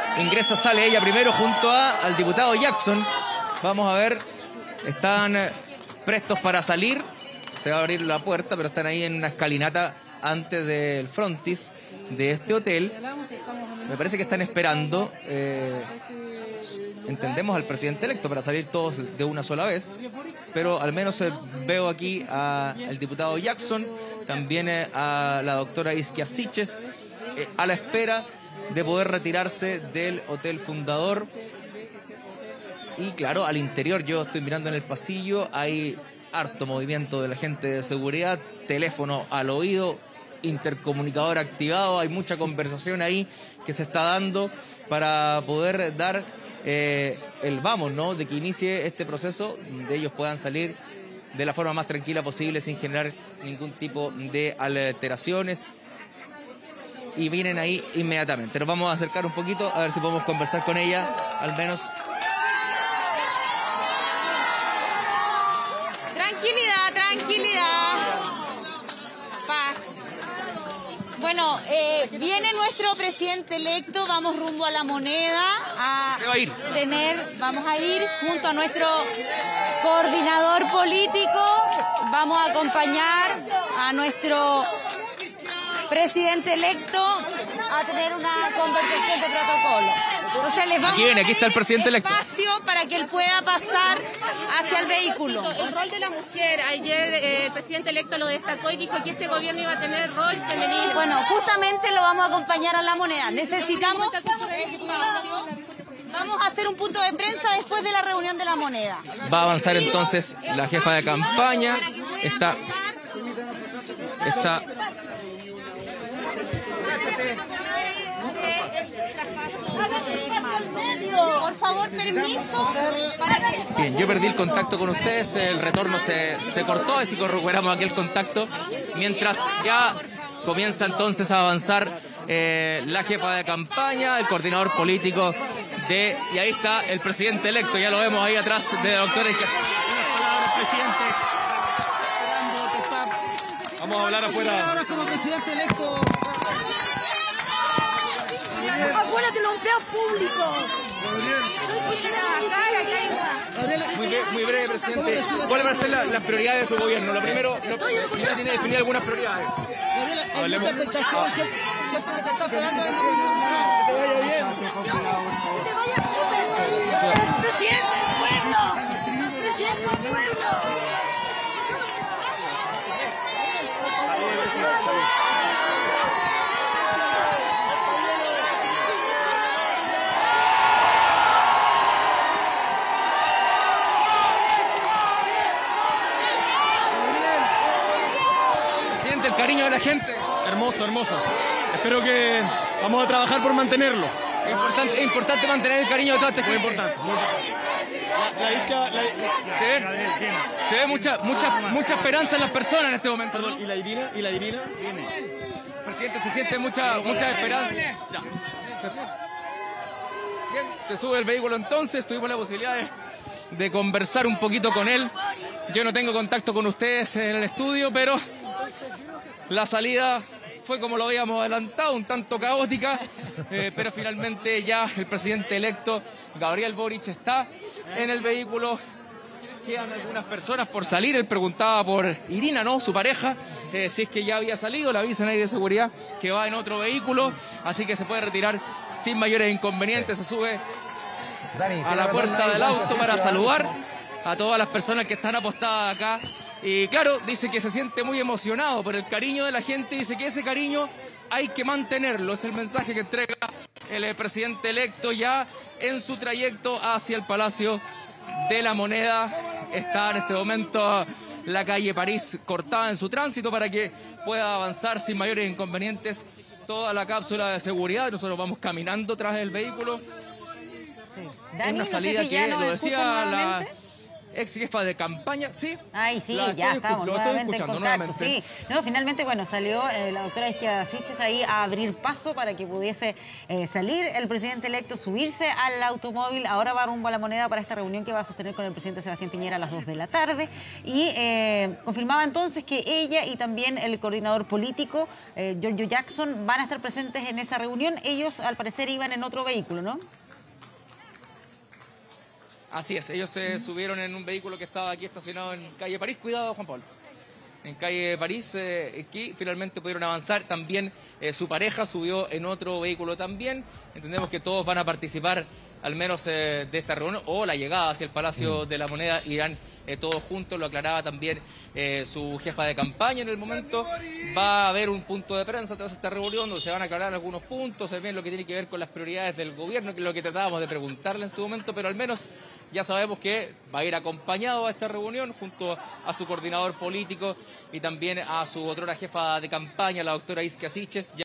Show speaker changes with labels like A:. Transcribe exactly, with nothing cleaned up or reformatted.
A: ingresa, sale ella primero junto a, al diputado Jackson. Vamos a ver, están prestos para salir. Se va a abrir la puerta, pero están ahí en una escalinata antes del frontis de este hotel. Me parece que están esperando, eh, entendemos, al presidente electo para salir todos de una sola vez, pero al menos eh, veo aquí al diputado Jackson, también eh, a la doctora Isquia Siches, eh, a la espera de poder retirarse del Hotel Fundador. Y claro, al interior, yo estoy mirando en el pasillo, hay harto movimiento de la gente de seguridad, teléfono al oído, intercomunicador activado, hay mucha conversación ahí que se está dando para poder dar eh, el vamos, ¿no?, de que inicie este proceso, de ellos puedan salir de la forma más tranquila posible sin generar ningún tipo de alteraciones. Y vienen ahí inmediatamente. Nos vamos a acercar un poquito a ver si podemos conversar con ella, al menos.
B: Tranquilidad, tranquilidad. Paz. Bueno, eh, viene nuestro presidente electo, vamos rumbo a La Moneda a
A: va a ir?
B: tener, vamos a ir junto a nuestro coordinador político, vamos a acompañar a nuestro presidente electo a tener una conversación de protocolo. Entonces les vamos
A: aquí viene,
B: a
A: aquí está el presidente electo.
B: espacio para que él pueda pasar hacia el vehículo.
C: El rol de la mujer, ayer eh, el presidente electo lo destacó y dijo que ese gobierno iba a tener rol femenino.
B: Bueno, justamente lo vamos a acompañar a La Moneda. Necesitamos... Vamos a hacer un punto de prensa después de la reunión de La Moneda.
A: Va a avanzar entonces la jefa de campaña. Está... Está...
B: Por favor, permiso. Para que...
A: Bien, yo perdí el contacto con ustedes, el retorno se, se cortó, así que recuperamos aquel contacto. Mientras ya comienza entonces a avanzar eh, la jefa de campaña, el coordinador político de... Y ahí está el presidente electo, ya lo vemos ahí atrás de doctores.
D: Presidente.
A: Vamos a hablar afuera.
D: Ahora como presidente electo.
E: Acuérdate los empleados públicos. Soy funcionario.
A: Muy, muy breve, presidente. ¿Cuáles van a ser la, las prioridades de su gobierno? Lo primero, lo, si ya tiene definido algunas prioridades.
D: Hay mucha expectación. Gente que te está esperando.
A: Que te vaya bien.
E: Que te vaya súper. Presidente del pueblo. Presidente del pueblo.
A: El cariño de la gente.
D: Hermoso, hermoso. Espero que vamos a trabajar por mantenerlo.
A: Es importante, es importante mantener el cariño de toda esta
D: Muy
A: gente.
D: importante. Muy importante. La, la isca, la,
A: Se ve, se ve mucha, mucha, mucha esperanza en las personas en este momento.
D: perdón, ¿y la divina? ¿Y la divina? Viene.
A: Presidente, se siente mucha, mucha esperanza.
D: Ya.
A: Se, bien, se sube el vehículo entonces, tuvimos la posibilidad de, de conversar un poquito con él. Yo no tengo contacto con ustedes en el estudio, pero la salida fue como lo habíamos adelantado, un tanto caótica, eh, pero finalmente ya el presidente electo, Gabriel Boric, está en el vehículo. Quedan algunas personas por salir. Él preguntaba por Irina, ¿no?, su pareja, eh, si es que ya había salido. Le avisan ahí de seguridad que va en otro vehículo, así que se puede retirar sin mayores inconvenientes. Se sube a la puerta del auto para saludar a todas las personas que están apostadas acá. Y claro, dice que se siente muy emocionado por el cariño de la gente. Dice que ese cariño hay que mantenerlo. Es el mensaje que entrega el presidente electo ya en su trayecto hacia el Palacio de la Moneda. Está en este momento la calle París cortada en su tránsito para que pueda avanzar sin mayores inconvenientes toda la cápsula de seguridad. Nosotros vamos caminando tras el vehículo.
B: Sí.
A: Es
B: Dani,
A: una
B: no sé
A: salida
B: si ya
A: que
B: nos
A: lo
B: escuchan
A: decía la...
B: nuevamente.
A: ex jefa de campaña, ¿sí?
B: Ay, sí,
A: La
B: ya
A: estoy
B: estamos
A: lo estoy
B: nuevamente en
A: escuchando
B: contacto.
A: nuevamente.
B: Sí, no, finalmente, bueno, salió eh, la doctora Isquia Siches ahí a abrir paso para que pudiese eh, salir el presidente electo, subirse al automóvil. Ahora va rumbo a La Moneda para esta reunión que va a sostener con el presidente Sebastián Piñera a las dos de la tarde. Y eh, confirmaba entonces que ella y también el coordinador político, eh, Giorgio Jackson, van a estar presentes en esa reunión. Ellos, al parecer, iban en otro vehículo, ¿no?
A: Así es, ellos se subieron en un vehículo que estaba aquí estacionado en calle París. Cuidado, Juan Pablo. En calle París, eh, aquí finalmente pudieron avanzar. También eh, su pareja subió en otro vehículo también. Entendemos que todos van a participar al menos eh, de esta reunión, o la llegada hacia el Palacio de la Moneda, irán eh, todos juntos. Lo aclaraba también eh, su jefa de campaña en el momento. Va a haber un punto de prensa tras esta reunión donde se van a aclarar algunos puntos, también lo que tiene que ver con las prioridades del gobierno, que es lo que tratábamos de preguntarle en su momento, pero al menos ya sabemos que va a ir acompañado a esta reunión junto a su coordinador político y también a su otrora jefa de campaña, la doctora Isquia Siches.